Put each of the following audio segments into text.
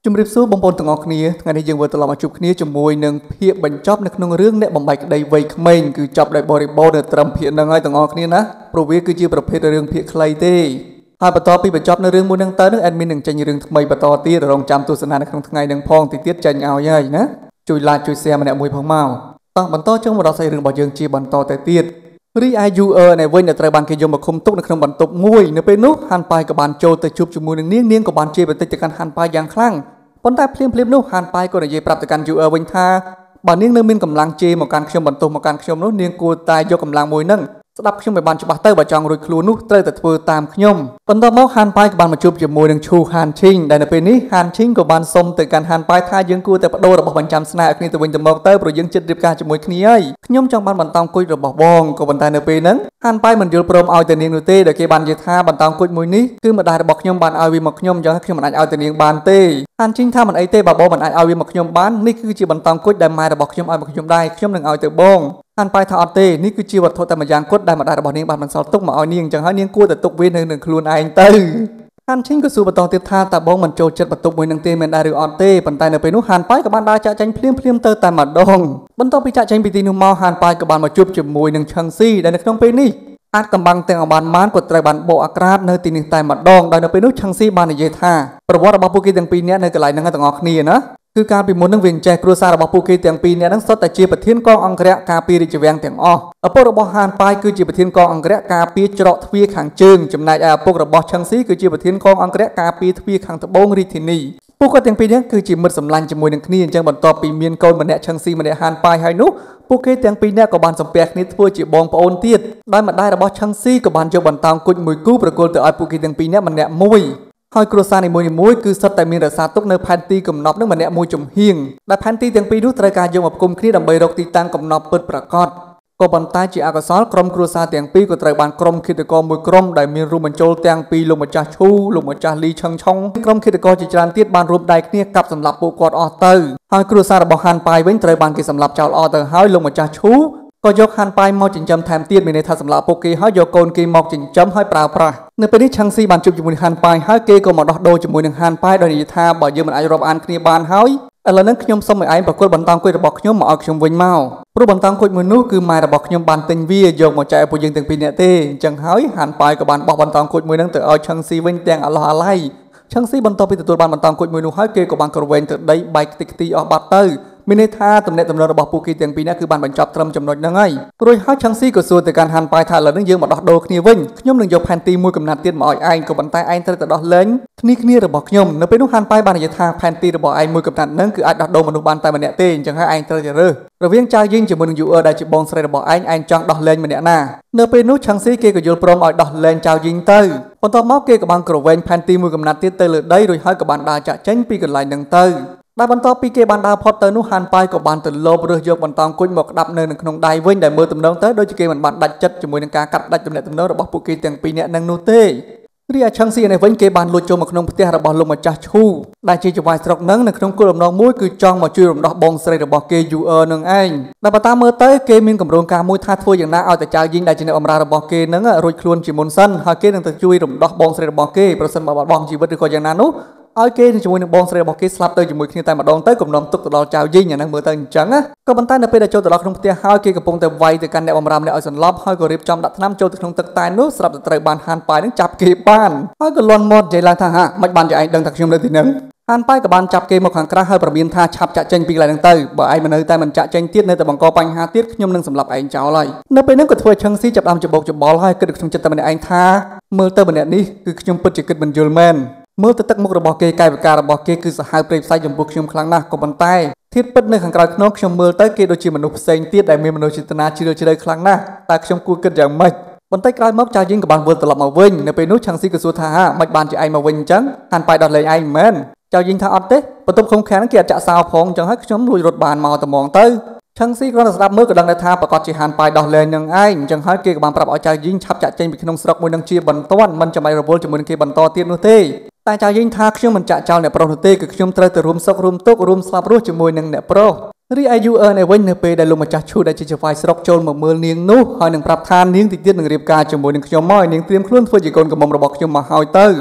ជំរាបសួរបងប្អូនទាំងអស់គ្នាថ្ងៃនេះយើងវិលត្រឡប់មកជួបគ្នាជាមួយនឹងភាគបញ្ចប់នៅក្នុងរឿងអ្នកបំបីក្តីវ័យក្មេងគឺចប់ដោយបរិបូរណ៍នៅត្រឹមភាគហ្នឹងហើយទាំងអស់គ្នាណាព្រោះវាគឺជាប្រភេទរឿងភាគខ្លីទេហើយបន្តពីបញ្ចប់នៅរឿងមួយហ្នឹងទៅនឹង admin នឹងចេញរឿងថ្មីបន្តទៀតរងចាំទស្សនានៅក្នុងថ្ងៃហ្នឹងផងទីទៀតចេញឲ្យហើយណាជួយ like ជួយ share ម្នាក់មួយផងមកតោះបន្តចុងមកដល់សាច់រឿងរបស់យើងជាបន្តទៅទៀតរីឯ UR នៅវិញដែលត្រូវបានគេយកមកឃុំទុកនៅក្នុងបន្ទប់មួយនៅពេលនោះហាន់ប៉ាយក៏បានចូលទៅជួបជាមួយនឹងនាងក៏បានជេរបន្តិចទៅកាន់ហាន់ប៉ាយយ៉ាងខ្លាំងប៉ុន្តែភ្លាមនោះហាន់ប៉ាយក៏និយាយប្រាប់ទៅកាន់ UR វិញថាបើនាងនៅមានកម្លាំងជេរមកកាន់ខ្ញុំបន្ទោសមកកាន់ខ្ញុំនោះនាងគួរតែយកកម្លាំងមួយហ្នឹងស្ដាប់ខ្ញុំឲ្យបានច្បាស់ទៅបើចង់រួចខ្លួននោះត្រូវតែធ្វើតាមខ្ញុំបន្ទាប់មកហាន់ប៉ាយក៏បានមកជួបជាមួយនឹងឈូហានឈីងដែលនៅពេលនេះហានឈីងក៏បានសុំទៅកាន់ហាន់ប៉ាយថាយើងគួរតែបដូររបស់បញ្ចាំស្នេហ៍គ្នាទៅវិញទៅមកទៅព្រោះយើងចិត្តរៀបការជាមួយគ្នាហើយខ្ញុំចង់បានបន្តោងគុជរបស់បងក៏ប៉ុន្តែនៅពេលហ្នឹងហាន់ប៉ាយមិនយល់ព្រមឲ្យទៅនាងនោះទេដែលគេបាននិយាយថាបន្តោងគុជមួយនេះគឺម្ដាយរបស់ខ្ញុំបានឲ្យវាមកខ្ញុំអញ្ចឹងខ្ញុំមិនអាចឲ្យទៅនាងបានទេហានឈីងថាមិនអីទេបើបងមិនអាចឲ្យវាមកខ្ញុំបាននេះគឺជាបន្តោងគុជដែលម៉ែរបស់ខ្ញុំឲ្យមកខ្ញុំដែរខ្ញុំនឹងឲ្យទៅបងហាន់ប៉ាយថាអត់ទេនេះគឺជាវត្ថុតែម្យ៉ាងគត់ដែលម្ដាយរបស់នាងបានបន្សល់ទុកមកឲ្យនាងអញ្ចឹងហើយនាងគួរតែទុកវានៅនឹងខ្លួនឯងទៅហាន់ឈីងក៏សួរបន្តទៀតថាតើបងមិនចូលចិត្តបន្ទប់មួយនឹងទេមែនដែរឬអត់ទេប៉ុន្តែនៅពេលនោះហាន់ប៉ាយក៏បានដើរចាក់ចេញភ្លាមទៅតែម្ដងបន្ទាប់ពីចាក់ចេញពីទីនោះមកហាន់ប៉ាយក៏បានមកជួបជាមួយនឹងឆឹងស៊ីដែលនៅក្នុងពេលនេះអាចកំបាំងទាំងអបានបានក៏ត្រូវបានបោកអាក្រាតនៅទីនេះតែម្ដងដោយនៅពេលនោះឆឹងស៊ីបាននិយាយថាប្រវត្តិរបស់ពួកគេទាំងពីរនាក់នៅកន្លែងហ្នឹងទាំងអស់គ្នាណាគឺកាលពីមុននឹងវិញចេះគ្រួសាររបស់ពួកគេទាំងពីរនាក់ហ្នឹងសុទ្ធតែជាប្រធានកងអង្គរៈការពាររាជវាំងទាំងអស់ឪពុករបស់ហានប៉ាយគឺជាប្រធានកងអង្គរៈការពារច្រកទ្វារខាងជើងចំណែកឯឪពុករបស់ឆឹងស៊ីគឺជាប្រធានកងអង្គរៈការពារទ្វារខាងត្បូងរាជធានីពួកគាត់ទាំងពីរនាក់គឺជាមិត្តសម្លាញ់ជាមួយនឹងគ្នាអញ្ចឹងបន្ទាប់ពីមានកូនម្នាក់ឆឹងស៊ីម្នាក់ហានប៉ាយហើយនោះពួកគេទាំងពីរនាក់ក៏បានសំពះគ្នាធ្វើជាបងប្អូនទៀតដោយម្ដាយរបស់ឆឹងស៊ីក៏បានយកបន្តោងគុជមួយគូប្រគល់ទៅឲ្យពួកគេទាំងពីរនាក់ម្នាក់មួយហើយគ្រួសារនីមួយៗគឺសុទ្ធតែមានរក្សាទុកនៅផែនទីកំណប់នឹងម្នាក់មួយចំហៀងដែលផែនទីទាំងពីរនោះត្រូវការយកមកផ្គុំគ្នាដើម្បីរកទីតាំងកំណប់ពិតប្រាកដក៏ប៉ុន្តែជាអកុសលក្រុមគ្រួសារទាំងពីរក៏ត្រូវបានក្រុមឃាតករមួយក្រុមដែលមានរួមបញ្ចូលទាំងពីលោកម្ចាស់ឈូលោកម្ចាស់លីឆឹងឆុងក្រុមឃាតករជាច្រើនទៀតបានរួមដៃគ្នាកាប់សម្លាប់ពួកគាត់អស់ទៅហើយគ្រួសាររបស់ហាន់ប៉ាយវិញត្រូវបានគេសម្លាប់ចោលអស់ទៅហើយលោកម្ចាស់ឈូក៏យកហាន់ប៉ាយមកចិញ្ចឹមថែមទៀតមានន័យថាសម្លាប់ពួកគេហើយយកកូនគេមកចិញ្ចឹមហើយប្រើប្រាស់នៅពេលនេះឆឹងស៊ីបានជួបជាមួយនឹងហាន់ប៉ាយហើយគេក៏មកដោះដូរជាមួយនឹងហាន់ប៉ាយដោយនិយាយថាបើយើងមិនអាចរាប់អានគ្នាបានហើយឥឡូវនេះខ្ញុំសូមឲ្យឯងប្រគល់បន្តោងគុជរបស់ខ្ញុំមកឲ្យខ្ញុំវិញមកព្រោះបន្តោងគុជមួយនោះគឺម៉ែរបស់ខ្ញុំបានទិញវាយកមកចែកឲ្យពួកយើងទាំងពីរនាក់ទេអញ្ចឹងហើយហាន់ប៉ាយក៏បានបោះបន្តោងគុជមួយហ្នឹងទៅឲ្យឆឹងស៊ីវិញទាំងអាឡោះអាឡៃឆឹងស៊ីបន្ទាប់ពីទទួលបានបន្តោងគុជមួយនោះហើយគេក៏បានក្រវែងទៅដីបែកខ្ទេចខ្ទីអស់បាត់ទៅមានន័យថាទំនាក់ទំនងរបស់ពួកគេទាំងពីរនាក់គឺបានបញ្ចប់ត្រឹមចំណុចហ្នឹងហើយរួចហើយឆឹងស៊ីក៏សួរទៅកាន់ហាន់ប៉ាយថាឥឡូវនេះយើងមកដោះដូរគ្នាវិញខ្ញុំនឹងយកផែនទីមួយកំណាត់ទៀតមកឲ្យឯងក៏ប៉ុន្តែឯងត្រូវតែដោះលែងគ្នារបស់ខ្ញុំនៅពេលនោះហាន់ប៉ាយបាននិយាយថាផែនទីរបស់ឯងមួយកំណាត់ហ្នឹងគឺអាចដោះដូរមនុស្សបានតែម្នាក់ទេអញ្ចឹងហើយឯងត្រូវតែរើសរវាងចៅយីងជាមួយនឹង UR ដែលជាបងស្រីរបស់ឯងចង់ដោះលែងម្នាក់ណានៅពេលនោះឆឹងស៊ីគេក៏យល់ព្រមឲ្យដោះលែងចៅយីងទៅបន្ទាប់មកគេក៏បានក្រវែងផែនទីមួយកំណាត់ទៀតទៅលើដីរួចហើយក៏បានដើរចាក់ចេញពីកន្លែងហ្នឹងទៅដែលបន្ទាប់ពីគេបានដើរផុតទៅនោះហាន់ប៉ាយក៏បានទៅលបរើសយកបន្តោងគុជមកក្តាប់នៅក្នុងដៃវិញដែលមើលទំនងទៅដូចជាគេមិនបានដាច់ចិត្តជាមួយនឹងការកាត់ដាច់ទំនាក់ទំនងរបស់ពួកគេទាំងពីរនាក់នឹងនោះទេរីឯឆឹងស៊ីនេះវិញគេបានលួចចូលមកក្នុងផ្ទះរបស់លោកម្ចាស់ឈូដែលជាចៅហ្វាយស្រុកនឹងនៅក្នុងគោលបំណងមួយគឺចង់មកជួយរំដោះបងស្រីរបស់គេ UR នឹងឯងដែលបើតាមមើលទៅគេមានគម្រោងការមួយថាធ្វើយ៉ាងណាឲ្យតែចៅយីងដែលជាអ្នកបម្រើរបស់គេនឹងរួចខ្លួនជាមុនសិនហើយគេនឹងទៅជួយរំដោះបងស្រីរបស់គេប្រសិនបើបាត់បង់ជីវិតឬក៏យ៉ាងណានោះឲ្យគេជាមួយនឹងបងស្រីរបស់គេស្លាប់ទៅជាមួយគ្នាតែម្ដងទៅគំនុំទុកទៅដល់ចៅយីងអាហ្នឹងមើលទៅអញ្ចឹងណាក៏ប៉ុន្តែនៅពេលដែលចូលទៅដល់ក្នុងផ្ទះហើយគេកំពុងតែវាយទៅកាន់អ្នកបម្រើម្នាក់ឲ្យសន្លប់ហើយក៏រៀបចំដាក់ថ្នាំចូលទៅក្នុងទឹកតែនោះស្រាប់តែត្រូវបានហាន់ប៉ាយនឹងចាប់គេបានហើយក៏លន់មាត់និយាយឡើងថាហាមិនបានជាឯងដឹងថាខ្ញុំនៅទីហ្នឹងហាន់ប៉ាយក៏បានចាប់គេមកខាងក្រៅហើយប្រមានថាឆាប់ចាក់ចេញពីកន្លែងហ្នឹងទៅបើឯងមិននៅតែមិនចាក់ចេញទៀតនៅតែបង្កបញ្ហាទៀតខ្ញុំនឹងសម្លាប់ឯងចោលហើយនៅពេលហ្នឹងក៏ធ្វើឆឹងស៊ីចាប់ដើមច្បោកច្បល់ហើយគិតក្នុងចិត្តតែម្នាក់ឯងថាមើលទៅម្នាក់នេះគឺខ្ញុំពិតជាគិតមិនយល់មែនមើលទៅទឹកមុខរបស់គេកាយវិការរបស់គេគឺសាហាវព្រៃផ្សាយចំពោះខ្ញុំខ្លាំងណាស់ក៏ប៉ុន្តែធៀបពិតនៅខាងក្រៅខ្នងខ្ញុំមើលទៅគេដូចជាមនុស្សផ្សេងទៀតដែលមានមនោចេតនាជ្រាលជ្រៅខ្លាំងណាស់តែខ្ញុំគួរគិតយ៉ាងម៉េចបន្តិចក្រោយមកចៅយីងក៏បានវិលត្រឡប់មកវិញនៅពេលនោះឆឹងស៊ីក៏សួរថាមិនបានជាឯងមកវិញអញ្ចឹងហាន់ប៉ាយដោះលែងឯងមែនចៅយីងថាអត់ទេបន្ទប់ឃុំឃាំងហ្នឹងគេអត់ចាក់សោផងអញ្ចឹងហើយខ្ញុំលួចរត់បានមកតែហ្មងទៅឆឹងស៊ីគ្រាន់តែស្ដាប់មើលក៏ដឹងថាប្រកាសជាហាន់ប៉ាយដោះលែងនឹងឯងអញ្ចឹងហើយគេក៏បានប្រាប់ឲ្យចៅយីងឆាប់ចាក់ចេញពីក្នុងស្រុកមួយនឹងជាបន្ទាន់មិនចាំបាច់រវល់ជាមួយនឹងគេបន្តទៀតនោះទេតែចៅយីងថាខ្ញុំមិនចាក់ចោលអ្នកប្រុសនោះទេគឺខ្ញុំត្រូវទៅរួមសុខរួមទុក្ខរួមស្លាប់រស់ជាមួយនឹងអ្នកប្រុសរីឯ UR នៅវិញនៅពេលដែលលោកម្ចាស់ឈូដែលជាចៅហ្វាយស្រុកចូលមកមើលនាងនោះហើយនឹងប្រាប់ថានាងទីទៀតនឹងរៀបការជាមួយនឹងខ្ញុំមកនាងត្រៀមខ្លួនធ្វើជាកូនកំមុំរបស់ខ្ញុំមកហើយទៅ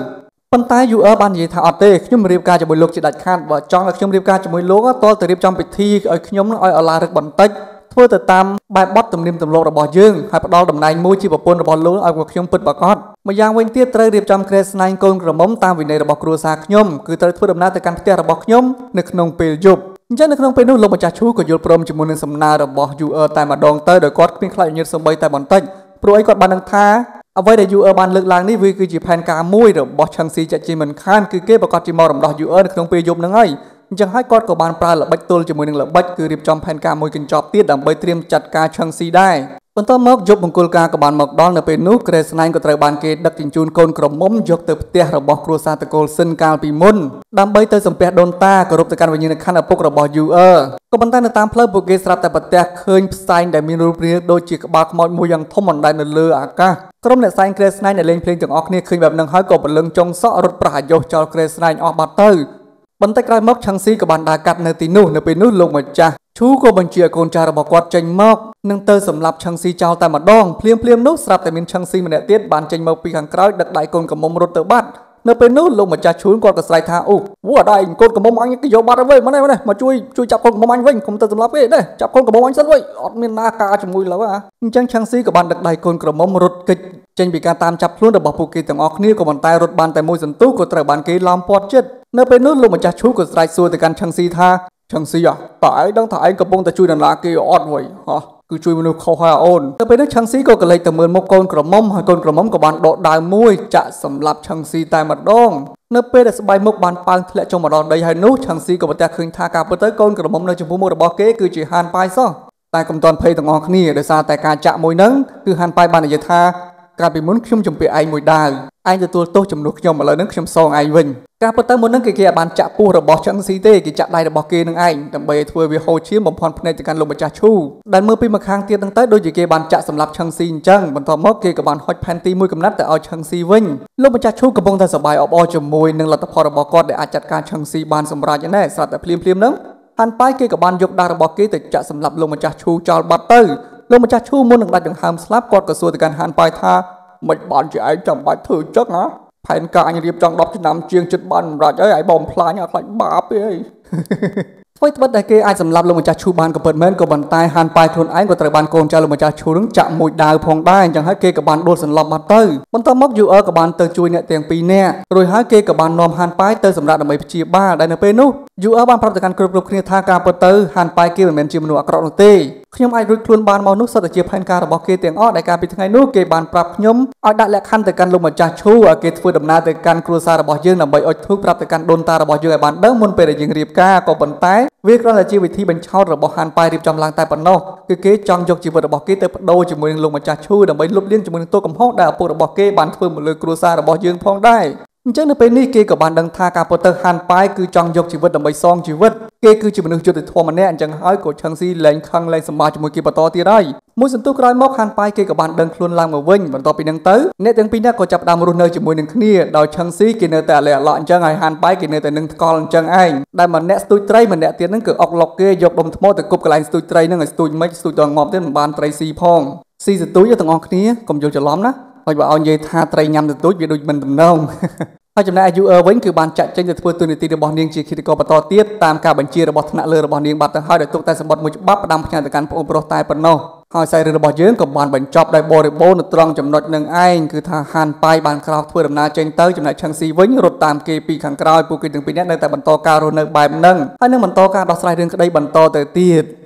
ប៉ុន្តែ UR បាននិយាយថាអត់ទេខ្ញុំរៀបការជាមួយលោកជាដាច់ខាតបើចង់ឲ្យខ្ញុំរៀបការជាមួយលោកតើទៅរៀបចំពិធីឲ្យខ្ញុំនឹងឲ្យអឡារឹកបន្តិចធ្វើទៅតាមបែបបទទំនៀមទម្លាប់របស់យើងហើយផ្ដល់តំណែងមួយជាប្រពន្ធរបស់លោកឲ្យពួកខ្ញុំពិតប្រាកដម្យ៉ាងវិញទៀតត្រូវរៀបចំក្រែស្នែងកូនក្រមុំតាមវិន័យរបស់គ្រួសារខ្ញុំគឺត្រូវធ្វើដំណើរទៅកាន់ផ្ទះរបស់ខ្ញុំនៅក្នុងពេលយប់អញ្ចឹងនៅក្នុងពេលនោះលោកម្ចាស់ឈូក៏យល់ព្រមជាមួយនឹងសំណើរបស់ UR តែម្ដងទៅដោយគាត់គ្មានខ្លាចញើសសូម្បីតែបន្តិចព្រោះអីគាត់បានដឹងថាអ្វីដែល UR បានលើកឡើងនេះវាគឺជាផែនការមួយរបស់ឆឹងស៊ីចាក់ជីមិនខានគឺគេប្រកាសជាមករំដោះ UR នៅក្នុងពេលយប់ហ្នឹងហើយអញ្ចឹងហើយគាត់ក៏បានប្រើល្បិចទល់ជាមួយនឹងល្បិចគឺរៀបចំផែនការមួយកញ្ចប់ទៀតដើម្បីត្រៀមចាត់ការឆឹងស៊ីដែរបន្ទាប់មកយប់មង្គលការក៏បានមកដល់នៅពេលនោះក្រែស្នែងក៏ត្រូវបានគេដឹកជញ្ជូនកូនក្រមុំយកទៅផ្ទះរបស់គ្រួសារតកូលស៊ិនកាលពីមុនដើម្បីទៅសំពះដូនតាគោរពទៅកាន់វិញ្ញាណក្ខន្ធឪពុករបស់ UR ក៏ប៉ុន្តែនៅតាមផ្លូវពួកគេស្រាប់តែប្រទះឃើញផ្សែងដែលមានរូបរាងដូចជាក្បាលខ្មោចមួយយ៉ាងធំអណ្ដែតនៅលើអាកាសក្រុមអ្នកសែងក្រែស្នែងដែលលេងភ្លេងទាំងអស់គ្នាឃើញបែបហ្នឹងហើយក៏ពលឹងចុងសក់រត់ប្រហារយោចោលក្រែស្នែងអស់បាត់ទៅបន្តិចក្រោយមកឆឹងស៊ីក៏បានដើរកាត់នៅទីនោះនៅពេលនោះលោកម្ចាស់ឈូក៏បញ្ជាឲ្យកូនចៅរបស់គាត់ចេញមកនឹងទៅសម្លាប់ឆឹងស៊ីចោលតែម្ដងភ្លាមនោះស្រាប់តែមានឆឹងស៊ីម្នាក់ទៀតបានចេញមកពីខាងក្រោយដឹកដៃកូនកំមុំរត់ទៅបាត់នៅពេលនោះលោកម្ចាស់ឈូគាត់ក៏ស្រែកថាអូវ៉ាដៃកូនកំមុំអញគេយកបាត់ហើយវិញមកជួយចាប់កូនកំមុំអញវិញកុំទៅសម្លាប់គេទេចាប់កូនកំមុំអញសិនវិញអត់មានណាការជាមួយឡើយអញ្ចឹងឆឹងស៊ីក៏បានដឹកដៃកូនកំមុំរត់គេចចេញពីការតាមចាប់ខ្លួនរបស់ពួកគេទាំងអស់គ្នាក៏ប៉ុន្តែរត់បានតែមួយសន្ទុះក៏ត្រូវបានគេឡោមព័ទ្ធចិត្តនៅពេលនោះលោកម្ចាស់ឈូក៏ស្រែកសួរទៅកាន់ឆឹងស៊ីថាឆឹងស៊ីតើឯងដឹងថាឯងកំពុងតែជួយនរណាគេអត់វិញគឺជួយមនុស្សខុសហើយអូនទៅពេលនោះឆឹងស៊ីក៏កលេចទៅមើលមុខកូនក្រមុំហើយកូនក្រមុំក៏បានដកដាវមួយចាក់សម្លាប់ឆឹងស៊ីតែម្ដងនៅពេលដែលស្បែកមុខបានប៉ើងធ្លាក់ចុះមកដល់ដីហើយនោះឆឹងស៊ីក៏ប្រទះឃើញថាការពិតទៅកូនក្រមុំនៅចំពោះមុខរបស់គេគឺជាហានប៉ៃសោះតែកុំតន់ភ័យទាំងអស់គ្នាដោយសារតែការចាក់មួយហ្នឹងគឺហានប៉ៃបាននិយាយថាកាលពីមុនខ្ញុំជំពាក់ឯងមួយដាវឯងទទួលទោសជំនួសខ្ញុំឥឡូវហ្នឹងខ្ញុំសងឯងវិញការពិតទៅមុនហ្នឹងគេបានចាក់ពោះរបស់ឆឹងស៊ីទេគេចាក់ដៃរបស់គេនឹងឯងដើម្បីឲ្យធ្វើវាហូរឈាមបំផន់ភ្នែកទៅកាន់លោកម្ចាស់ឈូដែលមើលពីម្ខាងទៀតហ្នឹងទៅដូចជាគេបានចាក់សម្លាប់ឆឹងស៊ីអញ្ចឹងបន្ទាប់មកគេក៏បានហុចផែនទីមួយកំណាត់ទៅឲ្យឆឹងស៊ីវិញលោកម្ចាស់ឈូកំពុងតែសប្បាយអបអរជាមួយនឹងលទ្ធផលរបស់គាត់ដែលអាចចាត់ការឆឹងស៊ីបានសម្រេចដែរស្រាប់តែភ្លាមហ្នឹងហាន់ប៉ៃគេក៏បានយកដាវរបស់គេទៅចាក់សម្លាប់លោកម្ចាស់ឈូចោលបាត់ទៅលោកម្ចាស់ឈូមុននឹងដាច់ដង្ហើមស្លាប់គាត់ក៏សួរទៅកាន់ហាន់ប៉ៃថាមិនបានជាឯងចាំបាច់ធ្វើចឹងផែនការអញរៀបចង់10ឆ្នាំជាងចិត្តបានសម្រាប់អីបងផ្លាញខ្លាចបាបទេអ្វីត្បិតតែគេអាចសម្លាប់លោកម្ចាស់ឈូបានក៏ពិតមែនក៏ប៉ុន្តែហានប៉ៃខ្លួនឯងក៏ត្រូវបានកូនចៅលោកម្ចាស់ឈូនឹងចាក់មួយដាវផងដែរអញ្ចឹងហើយគេក៏បានដួលសន្លប់បាត់ទៅបន្ទាប់មក UR ក៏បានទៅជួយអ្នកទាំងពីរនាក់រួចហើយគេក៏បាននាំហានប៉ៃទៅសម្រាប់ដើម្បីព្យាបាលដែលនៅពេលនោះ UR បានប្រាប់ទៅកាន់គ្រប់គ្នាថាការពិតទៅហានប៉ៃគេមិនមែនជាមនុស្សអាក្រក់នោះទេខ្ញុំអាចរួចខ្លួនបានមកនោះសុទ្ធតែជាផែនការរបស់គេទាំងអស់ដែលកាលពីថ្ងៃនោះគេបានប្រាប់ខ្ញុំឲ្យដាក់លក្ខខណ្ឌទៅកាន់លោកម្ចាស់ឈូឲ្យគេធ្វើដំណើរទៅកាន់គ្រួសាររបស់យើងដើម្បីអុជធូបប្រាប់ទៅកាន់ដូនតារបស់យើងឲ្យបានដឹងមុនពេលដែលយើងរៀបការក៏ប៉ុន្តែវាគ្រាន់តែជាវិធីបញ្ឆោតរបស់ហានប៉ៃរៀបចំឡើងតែប៉ុណ្ណោះគឺគេចង់យកជីវិតរបស់គេទៅបដូរជាមួយនឹងលោកម្ចាស់ឈូដើម្បីលុបលាងជាមួយនឹងទោសកំហុសដែលឪពុករបស់គេបានធ្វើមកលើគ្រួសាររបស់យើងផងដែរអញ្ចឹងនៅពេលនេះគេក៏បានដឹងថាការពិតទៅហានប៉ៃគឺចង់យកជីវិតដើម្បីសងជីវិតគេគឺជាមនុស្សយុត្តិធម៌ម្នាក់អញ្ចឹងហើយក៏ឆឹងស៊ីលែងខឹងលែងសម្បាជាមួយគេបន្តទៀតហើយមួយសន្ទុះក្រោយមកហានប៉ៃគេក៏បានដឹងខ្លួនឡើងមកវិញបន្ទាប់ពីហ្នឹងទៅអ្នកទាំងពីរនាក់ក៏ចាប់ផ្ដើមរស់នៅជាមួយនឹងគ្នាដោយឆឹងស៊ីគេនៅតែអាឡែអាឡក់អញ្ចឹងហើយហានប៉ៃគេនៅតែនឹងថ្កល់អញ្ចឹងឯងដែលម្នាក់ស្ទូចត្រីម្នាក់ទៀតហ្នឹងគឺអុកឡុកគេយកដុំថ្មទៅគប់កន្លែងស្ទូចត្រីហ្នឹងឲ្យស្ទូចមិនស្ទូចដល់ងាប់ទៀតមិនបានត្រីស៊ីផងស៊ីស្ទូចទាំងអស់គ្នាកុំយល់ច្រឡំណាហើយបើឲ្យនិយាយថាត្រីញ៉ាំស្ទូចវាដូចមិនទំនងហើយចំណែក UR វិញគឺបានចាក់ចេញទៅធ្វើទូនាទីរបស់នាងជាឃាតករបន្តទៀតតាមការបញ្ជារបស់ថ្នាក់លើរបស់នាងបាត់ទៅហើយដោយទុកតែសម្បត្តិមួយច្បាប់ផ្ដាំផ្ញើទៅកាន់ប្អូនប្រុសតែប៉ុណ្ណោះហើយខ្សែរឿងរបស់យើងក៏បានបញ្ចប់ដោយបរិបូរណ៍នៅត្រង់ចំណុចនឹងឯងគឺថាហានប៉ៃបានក្រោកធ្វើដំណើរចេញទៅចំណែកឆឹងស៊ីវិញរត់តាមគេពីខាងក្រោយពួកគេទាំងពីរនាក់នៅតែបន្តការរស់នៅបែបហ្នឹងហើយនឹងបន្តការដោះស្រាយរឿងក្តីបន្តទៅទៀត